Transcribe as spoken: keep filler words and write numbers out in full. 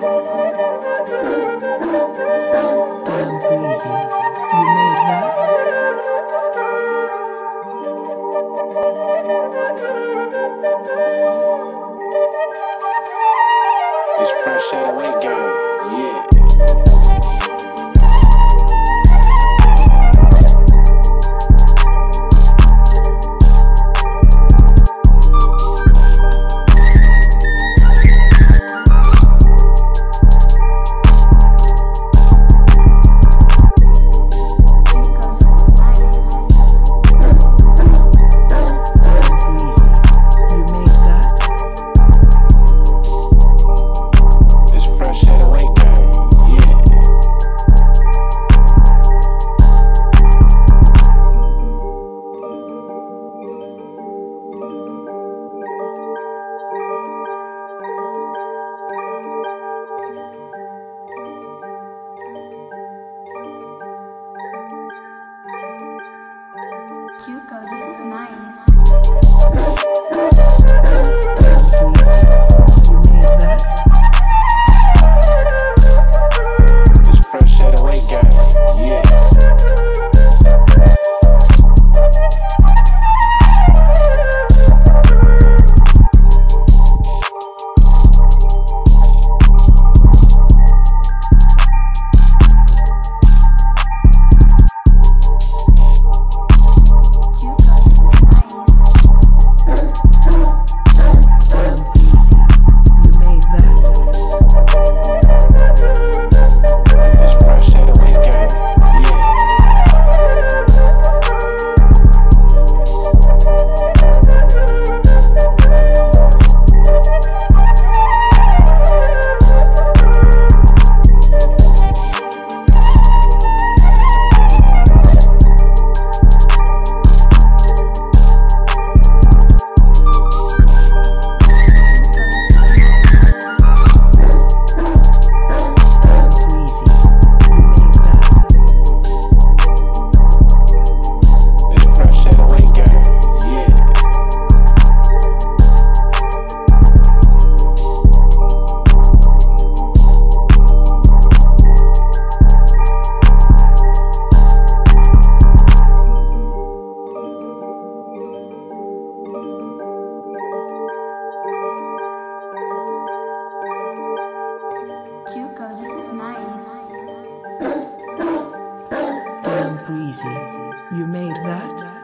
Damn Breezy, you made that? It's fresh out of weight game, yeah. Juko, this is nice. You made that? It's fresh out of weight game, yeah. Juko, this is nice. Damn Breezy, you made that?